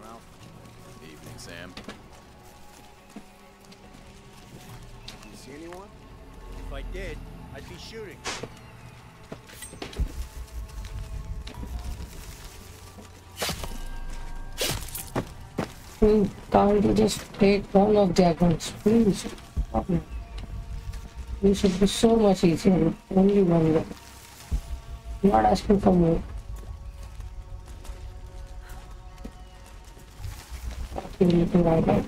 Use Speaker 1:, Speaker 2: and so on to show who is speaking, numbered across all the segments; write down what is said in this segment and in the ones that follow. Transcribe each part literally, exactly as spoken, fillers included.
Speaker 1: Ralph. Evening, Sam.
Speaker 2: You see anyone?
Speaker 3: If I did, I'd be shooting.
Speaker 4: Hmm, can't you just take one of their guns, please? You should be so much easier with only one gun. I'm not asking for more. Fucking little right now.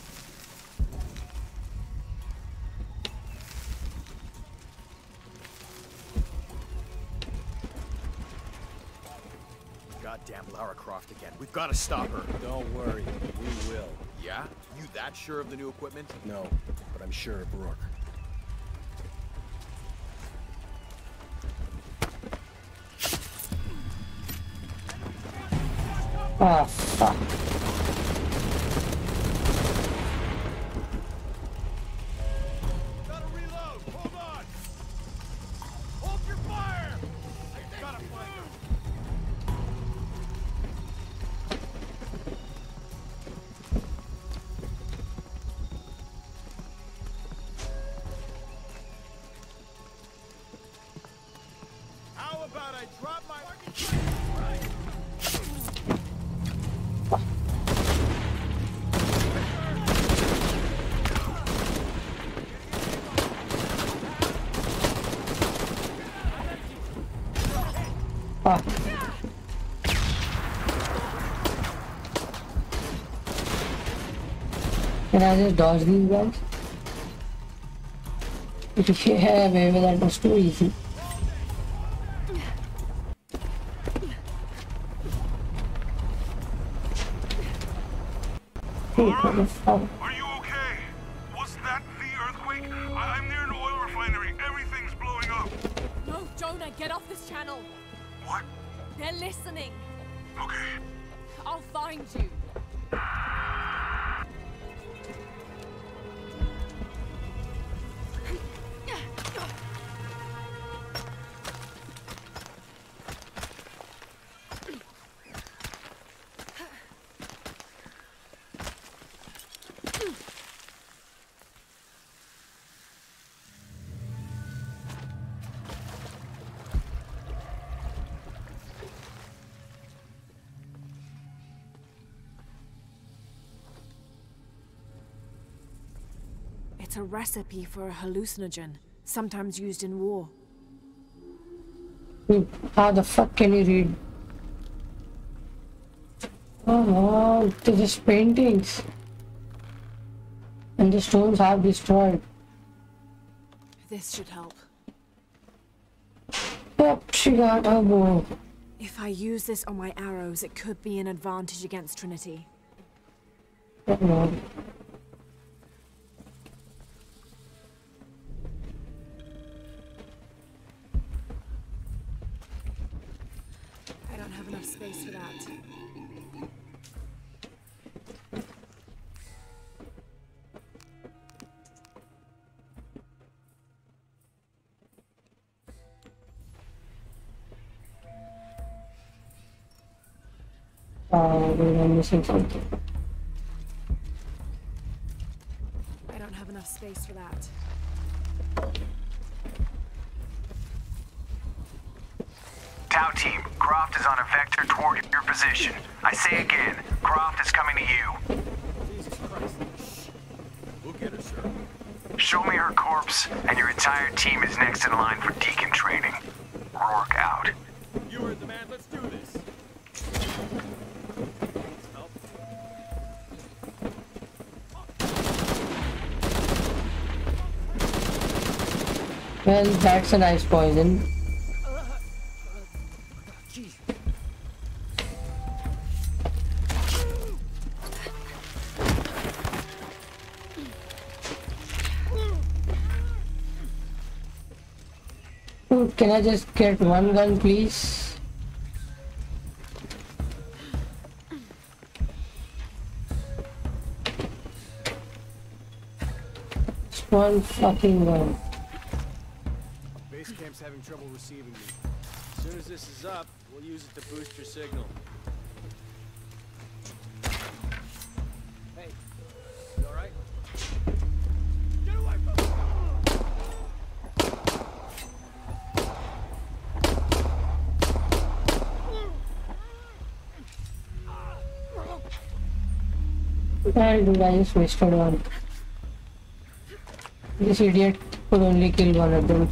Speaker 1: Goddamn Lara Croft again. We've got to stop her.
Speaker 3: Don't worry, we will.
Speaker 1: Yeah? You that sure of the new equipment?
Speaker 3: No, but I'm sure of Rourke.
Speaker 4: Ah, fuck.
Speaker 1: Gotta reload! Hold on! Hold your fire! I gotta find her! How about I drop my fucking right?
Speaker 4: Fuck. Can I just dodge these guys? Yeah, maybe that was too easy.
Speaker 5: Lara, are you okay? Was that the earthquake? I I'm near an oil refinery. Everything's blowing up.
Speaker 6: No, Jonah, get off this channel.
Speaker 5: What?
Speaker 6: They're listening.
Speaker 5: Okay.
Speaker 6: I'll find you. It's a recipe for a hallucinogen, sometimes used in war.
Speaker 4: How the fuck can you read? Oh no, they're just paintings. And the stones have destroyed.
Speaker 6: This should help.
Speaker 4: Yep, she got her bow.
Speaker 6: If I use this on my arrows, it could be an advantage against Trinity.
Speaker 4: Oh no.
Speaker 6: I don't have enough space for that.
Speaker 4: Uh, I'm missing something.
Speaker 6: I don't have enough space for that.
Speaker 7: Tau team, Croft is on a vector toward your position. I say again, Croft is coming to you.
Speaker 1: Jesus Christ. Shh. We'll get her, sir.
Speaker 7: Show me her corpse, and your entire team is next in line for Deacon training. Rourke out.
Speaker 1: You heard the man. Let's do this. Help.
Speaker 4: Well, that's a nice poison. Can I just get one gun, please? Just one fucking gun.
Speaker 3: Base camp's having trouble receiving me. As soon as this is up, we'll use it to boost your signal.
Speaker 4: I'll do. I just wasted one. This idiot could only kill one of them.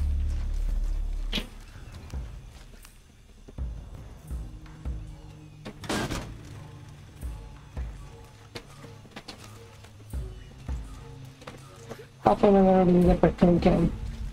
Speaker 4: Half an hour doing the patrol camp.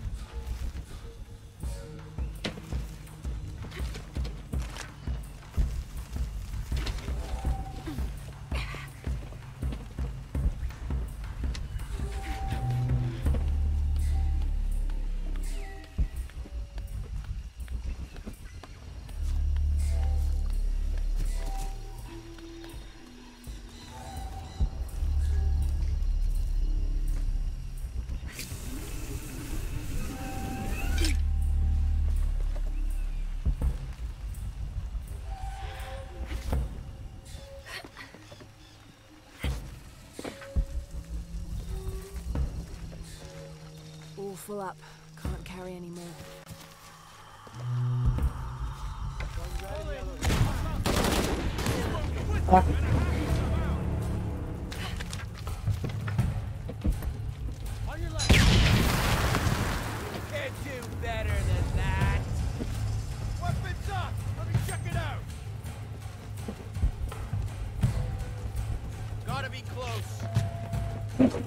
Speaker 6: All full up. Can't carry any more.
Speaker 4: Ah.
Speaker 1: On your left. Can't do better than that. Weapons up. Let me check it out. Gotta be close.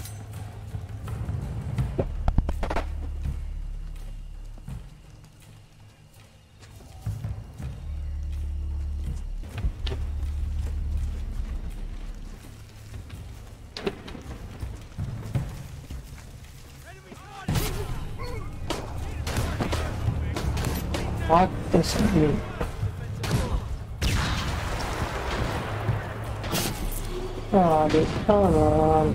Speaker 4: What is happening? Oh, dude, come on.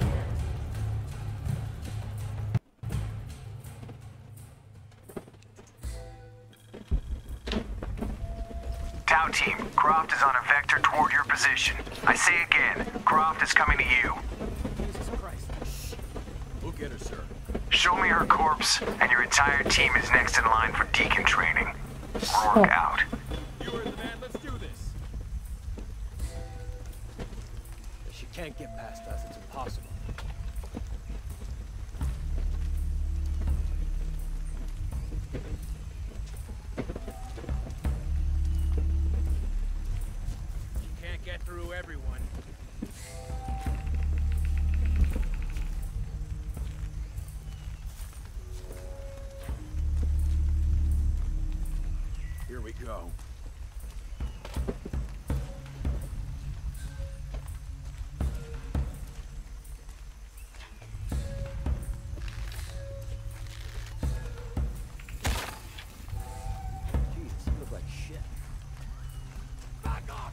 Speaker 7: Tau team, Croft is on a vector toward your position. I say again, Croft is coming to you.
Speaker 3: Jesus Christ. We'll get her, sir.
Speaker 7: Show me her corpse, and your entire team is next in line for Deacon training. Rourke out.
Speaker 1: You are the man. Let's do this.
Speaker 3: She can't get past us. It's impossible.
Speaker 1: You can't get through everyone.
Speaker 3: Here we go. Jesus, you look like shit.
Speaker 1: Back off.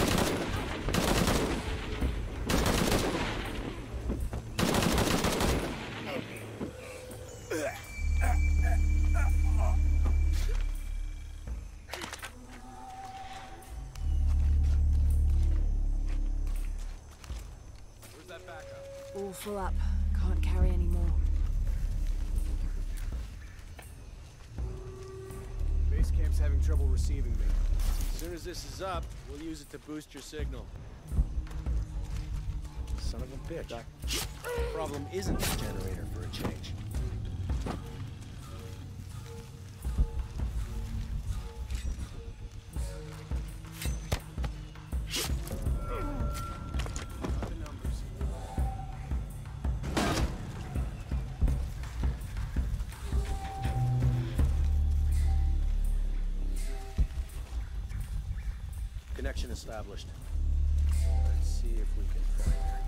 Speaker 1: Where's that backup?
Speaker 6: All full up. Can't carry any more.
Speaker 3: Base camp's having trouble receiving me.
Speaker 2: As soon as this is up, we'll use it to boost your signal. Son of a bitch. The problem isn't the generator for a change.
Speaker 3: The numbers.
Speaker 2: Connection established. Let's see if we can find her.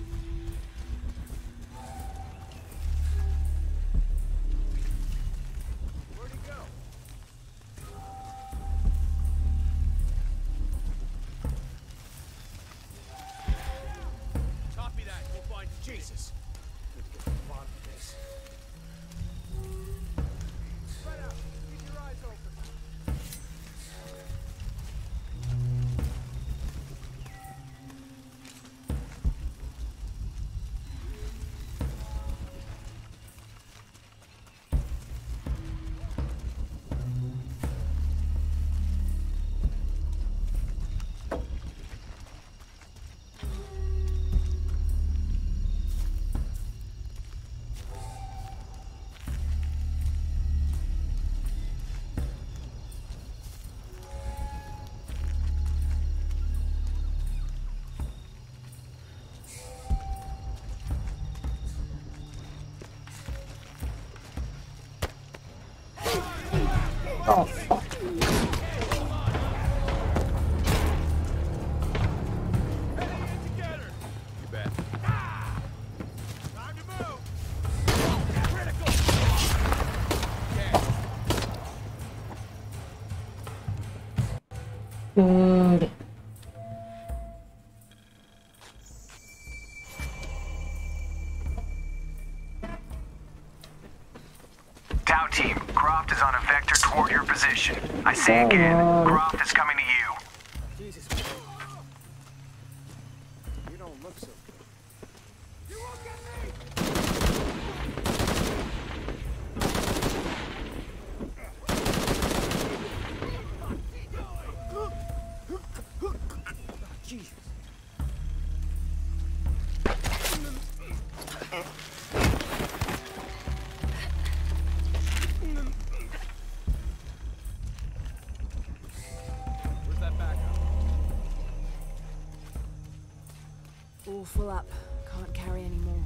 Speaker 3: Where'd he go?
Speaker 1: Copy that. We'll find you.
Speaker 3: Jesus. Let's get to the bottom of this.
Speaker 1: Spread out. Keep your eyes open.
Speaker 4: Oh, fuck.
Speaker 1: You bet. Time to move. Critical.
Speaker 4: Good.
Speaker 7: Tau team, Croft is on a vector toward your position. I say again,
Speaker 4: Oh,
Speaker 7: Croft is coming to you.
Speaker 3: Jesus. You don't look so good.
Speaker 1: You won't get me.
Speaker 3: Jesus.
Speaker 1: Where's that backup?
Speaker 6: All full up. Can't carry any more.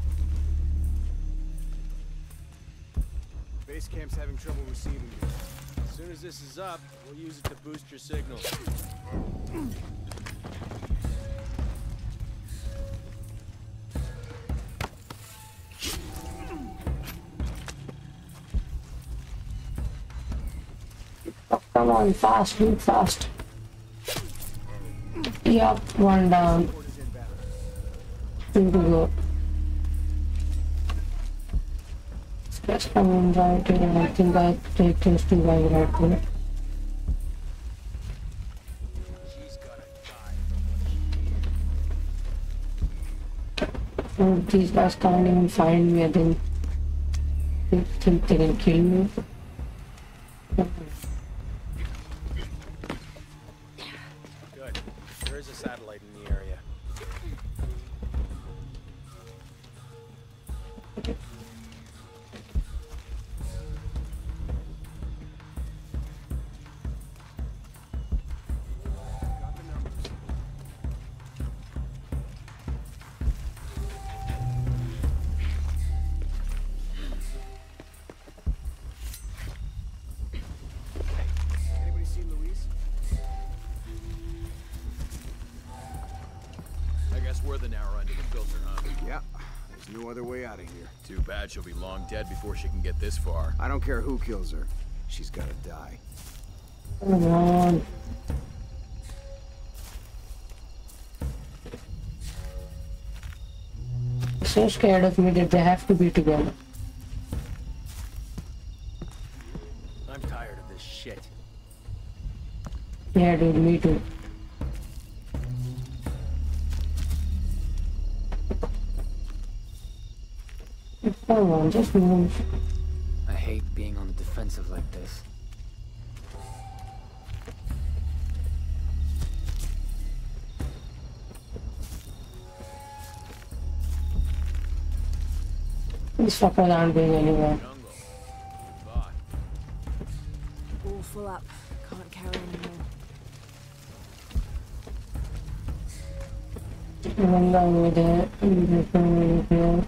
Speaker 3: Base camp's having trouble receiving you.
Speaker 2: As soon as this is up, we'll use it to boost your signal.
Speaker 4: Oh, come on, fast, dude, fast. Yup, one down.
Speaker 3: Port is inbound.
Speaker 4: Two to go. Just come in right here, and I think I take those two guys right there.
Speaker 2: She's gonna die from what she did.
Speaker 4: So these guys can't even find me, I think. They think they can kill me.
Speaker 2: Good. There is a satellite in the area.
Speaker 3: Got the numbers. Anybody seen Luis?
Speaker 1: I guess we're the narrow end of the filter, huh?
Speaker 3: Yeah. There's no other way out of here.
Speaker 1: Too bad she'll be long dead before she can get this far.
Speaker 3: I don't care who kills her. She's gotta die.
Speaker 4: Come on. So scared of me that they have to be together.
Speaker 2: I'm tired of this shit.
Speaker 4: Yeah, dude, me too. Come on, just move.
Speaker 8: I hate being on the defensive like this.
Speaker 4: These fuckers aren't going anywhere.
Speaker 2: Jungle. Thought.
Speaker 6: All full up. Can't carry any more.
Speaker 4: One guy over there, and there's one over here.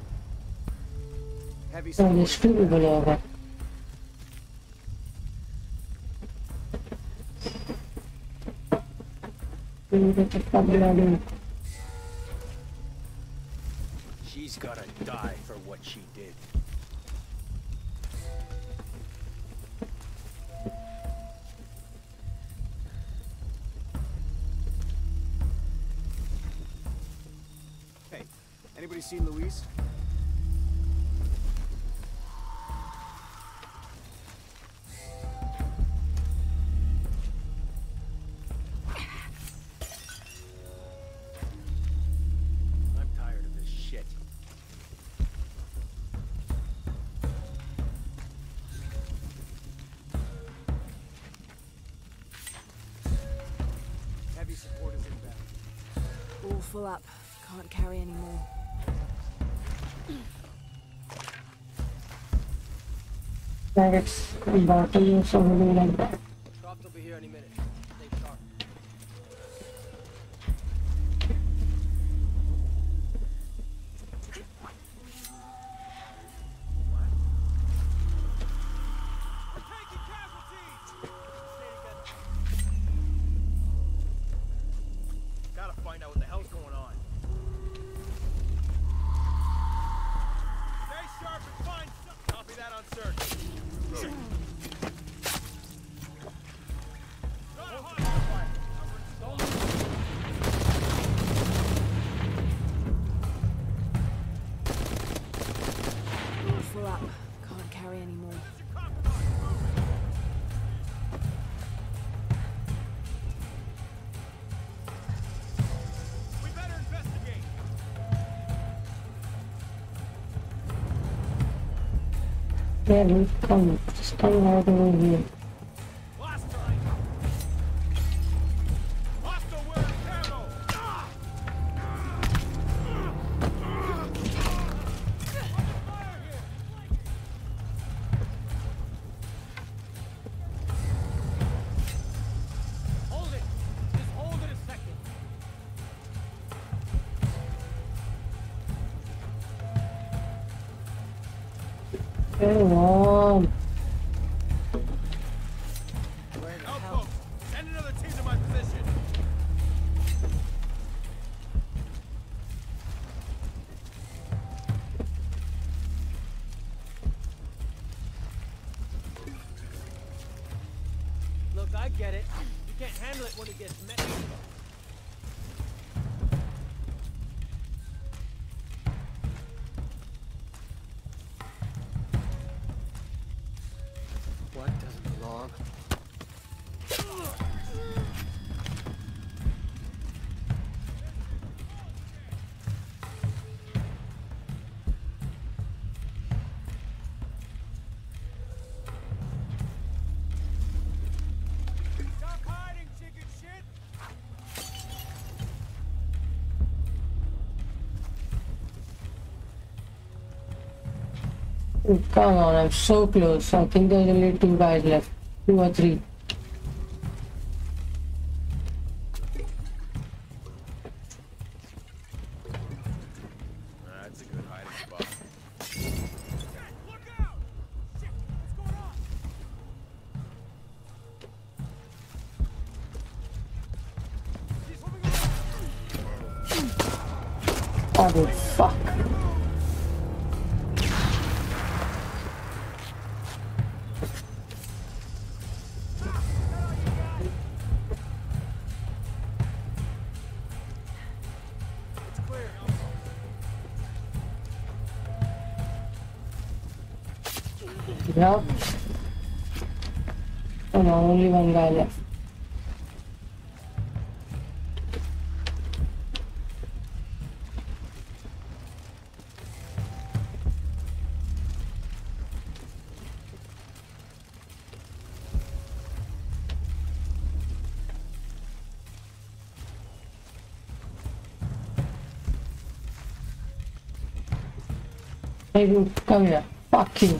Speaker 3: Heavy
Speaker 4: Oh,
Speaker 3: support
Speaker 4: there's
Speaker 3: is
Speaker 4: two
Speaker 3: inbound.
Speaker 4: people over. Dude, what the fuck did I do?
Speaker 2: She's gotta die for what she did.
Speaker 3: Hey, anybody seen Luis?
Speaker 2: I'm tired of this shit.
Speaker 3: Heavy support is inbound.
Speaker 6: All full up. Can't carry any more.
Speaker 4: Like it's bottom or something like that.
Speaker 2: Cops will be here any minute. Stay sharp.
Speaker 1: We're taking casualties!
Speaker 4: Yeah, dude, come. Just come right over here.
Speaker 1: Last time. Hostile wearing camo. Ah! Fire here. Hold it. Just hold it a second.
Speaker 4: Come on.
Speaker 1: Outpost. Send another team to my position. Look, I get it. You can't handle it when it gets messy.
Speaker 2: What doesn't belong?
Speaker 1: Stop hiding, chicken shit!
Speaker 4: Come on, I'm so close. I think there's only two guys left. Two or three.
Speaker 1: That's a good hiding spot. Look out! Shit, what's going on? He's moving around.
Speaker 4: Oh, dude, fuck.
Speaker 1: It's clear.
Speaker 4: Yeah. Oh no, only one guy left. Hey dude, come here. Fuck you.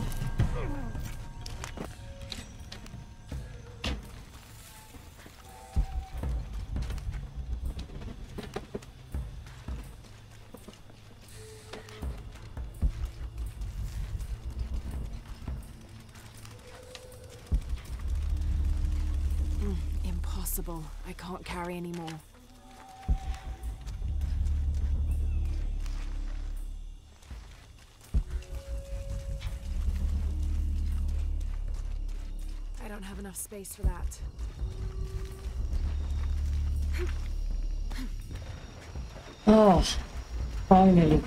Speaker 6: Impossible. I can't carry anymore. I don't have enough space for that.
Speaker 4: Oh, finally.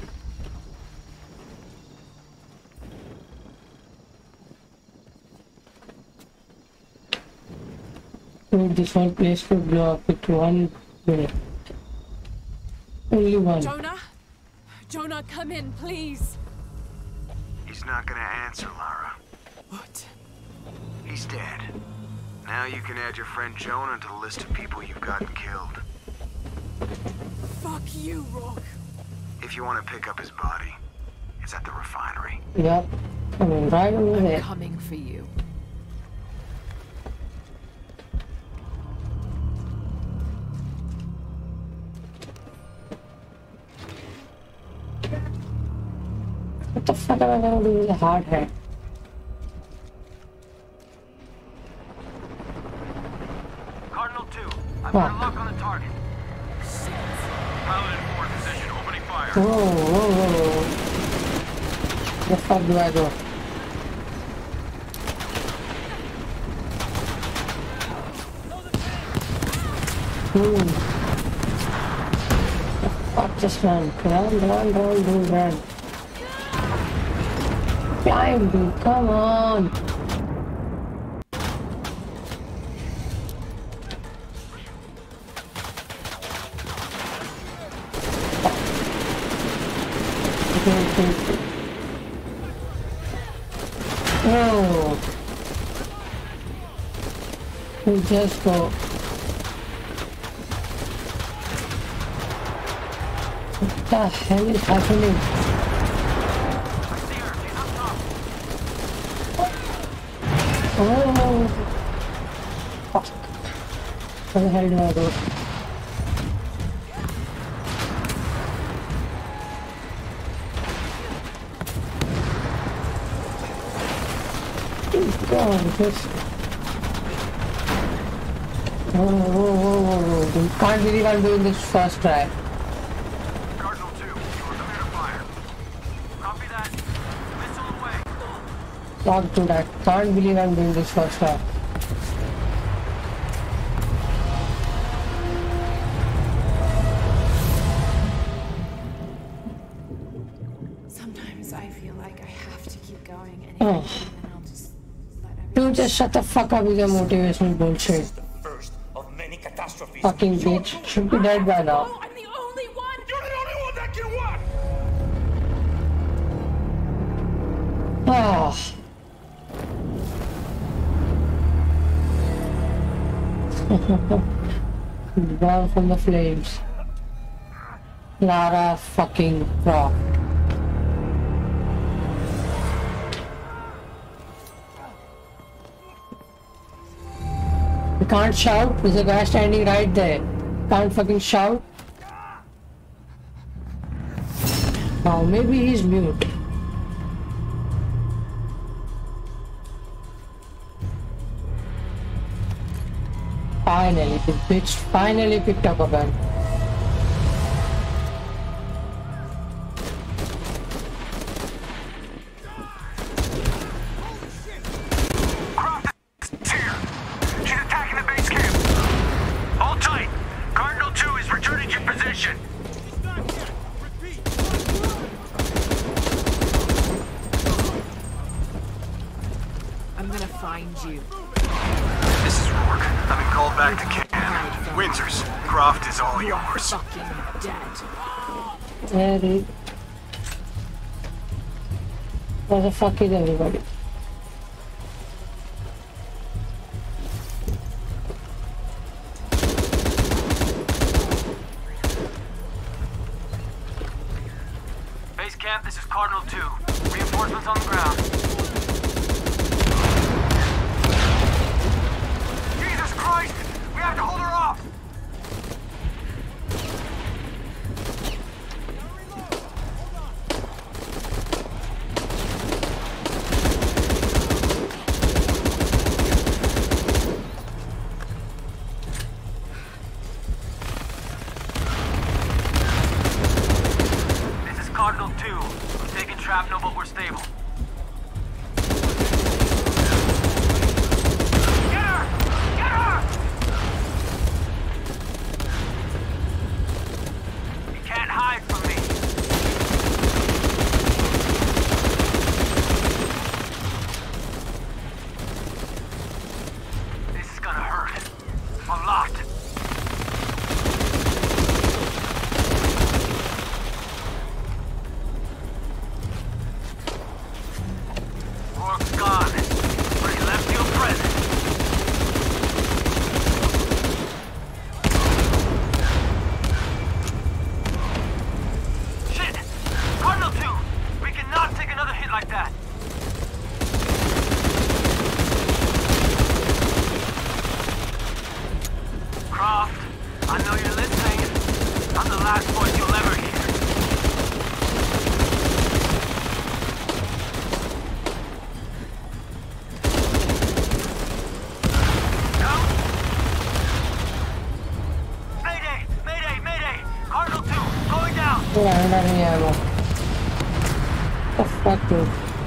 Speaker 4: Dude, this whole place could blow up with one minute. Only one.
Speaker 6: Jonah? Jonah, come in, please.
Speaker 7: He's not gonna answer, Lara.
Speaker 6: What?
Speaker 7: He's dead. Now you can add your friend Jonah to the list of people you've gotten killed.
Speaker 6: Fuck you, Rock.
Speaker 7: If you want to pick up his body, it's at the refinery.
Speaker 4: Yep. I mean, right over
Speaker 6: I'm
Speaker 4: there.
Speaker 6: coming for you.
Speaker 4: What the fuck am I gonna do with a hard hat?
Speaker 7: Cardinal two, I've
Speaker 4: got a
Speaker 7: lock on the target. Pilot in forward position, opening fire.
Speaker 4: Whoa, whoa, whoa. The fuck do I do? Hmm. The fuck, just run. Run, run, run, dude, run. Climb, dude, come on. Oh. We just go. What the hell is happening?
Speaker 7: I see her. She's up top.
Speaker 4: Oh. Fuck. Where the hell do I go? God, just... Oh, oh, oh, oh. Can't believe I'm doing this first try.
Speaker 7: Cardinal two, you are clear to fire. Copy that. Missile away.
Speaker 4: Talk to that. Can't believe I'm doing this first try.
Speaker 6: Sometimes I feel like I have to keep going, and if
Speaker 4: Oh.
Speaker 6: I do, then I'll just let everything.
Speaker 4: Dude, just shut the fuck up with your motivational bullshit.
Speaker 9: The first of many catastrophes.
Speaker 4: Fucking bitch. Should be dead by now.
Speaker 6: Oh, I'm the only one.
Speaker 5: You're the only one that can walk!
Speaker 4: Ah. Burn from the flames. Lara fucking Croft. You can't shout. There's a guy standing right there. Can't fucking shout. Now maybe he's mute. Finally, the bitch finally picked up a gun.
Speaker 7: Croft is here. She's attacking the base camp. Hold tight. Cardinal two is returning to position.
Speaker 1: He's not yet. Repeat.
Speaker 6: I'm gonna find you.
Speaker 3: This is Rourke. I've been called back to camp. Windsor's. Croft is all
Speaker 6: You're
Speaker 3: yours.
Speaker 6: fucking dead.
Speaker 4: Yeah, dude. Where the fuck is everybody?
Speaker 7: Base camp, this is Cardinal two. Reinforcements on the ground. Jesus Christ! We have to hold her off! This is Cardinal two. We're taking shrapnel, but we're stable. Get her! Get her! You can't hide from me. This is gonna hurt. A lot. Rourke's gone, but he left you a present. Shit! Cardinal two! We cannot take another hit like that! Croft, I know you're listening. I'm the last voice you'll ever hear. No? Mayday! Mayday! Mayday! Cardinal two, going down!
Speaker 4: Oh, I don't have any ammo. What the fuck, dude?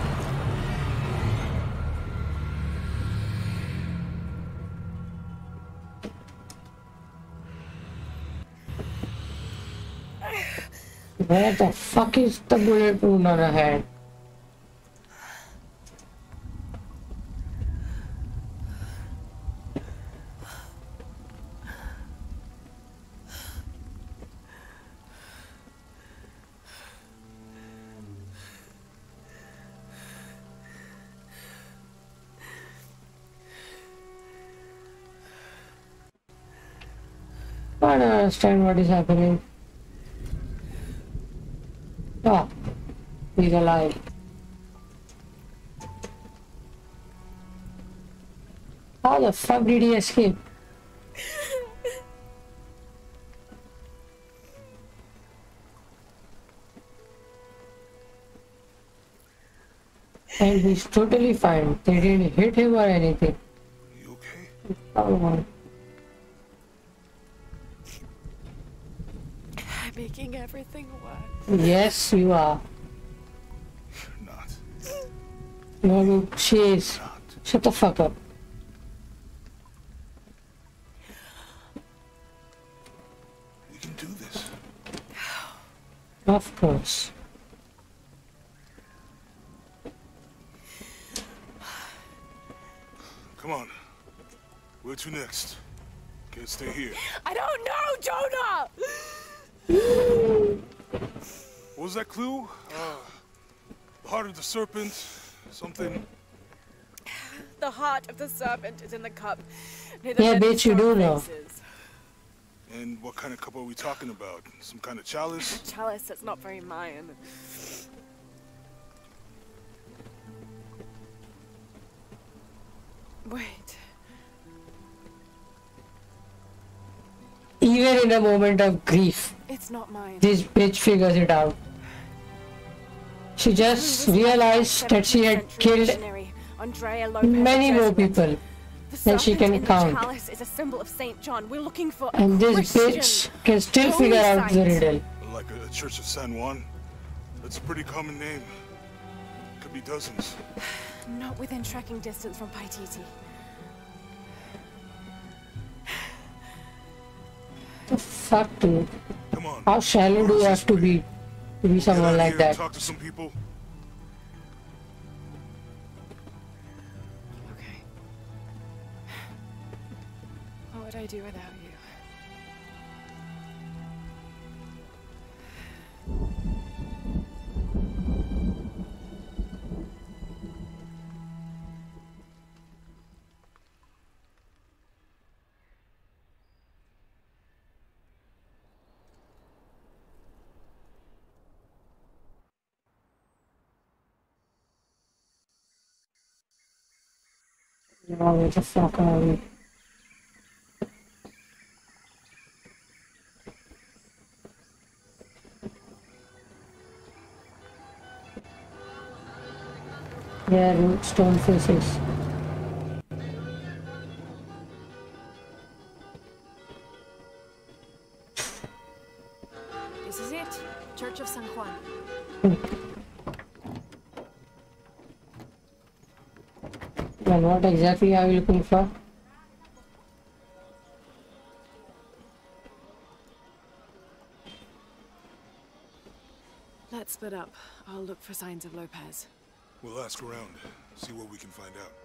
Speaker 4: Where the fuck is the bullet wound on her head? I don't understand what is happening. Ah, he's alive. How the fuck did he escape? And he's totally fine. They didn't hit him or anything.
Speaker 5: You okay?
Speaker 4: Oh my.
Speaker 6: I'm making everything worse.
Speaker 4: Yes, you are.
Speaker 5: You're not.
Speaker 4: No, no, she is.
Speaker 5: Not.
Speaker 4: Shut the fuck up.
Speaker 5: We can do this.
Speaker 4: Of course.
Speaker 5: Come on. Where to next? Can't stay here.
Speaker 6: I don't know, Jonah!
Speaker 5: What was that clue? Uh, the heart of the serpent. Something.
Speaker 6: The heart of the serpent is in the cup.
Speaker 4: Yeah, bitch, you do know.
Speaker 5: And what kind of cup are we talking about? Some kind of chalice?
Speaker 6: Chalice, that's not very Mayan. Wait.
Speaker 4: Even in a moment of grief,
Speaker 6: It's not mine.
Speaker 4: this bitch figures it out. She just realized that she had killed many more people than she can count.
Speaker 6: Chalice is a symbol of Saint John. We're looking for
Speaker 4: And this
Speaker 6: Christian
Speaker 4: bitch can still
Speaker 6: holy
Speaker 4: figure out the
Speaker 6: site.
Speaker 4: riddle.
Speaker 5: Like a, a Church of San Juan? That's a pretty common name. Could be dozens.
Speaker 6: Not within trekking distance from Paititi.
Speaker 4: The fuck, dude?
Speaker 5: Come on.
Speaker 4: How shallow do you have to be to be
Speaker 5: Get
Speaker 4: someone
Speaker 5: out
Speaker 4: like
Speaker 5: here and
Speaker 4: that?
Speaker 5: talk to some people.
Speaker 6: Okay. What would I do without you?
Speaker 4: Oh, what the fuck are we? Yeah, root stone faces.
Speaker 6: This is it. Church of San Juan.
Speaker 4: Well, what exactly are you looking for?
Speaker 6: Let's split up. I'll look for signs of Lopez.
Speaker 5: We'll ask around, see what we can find out.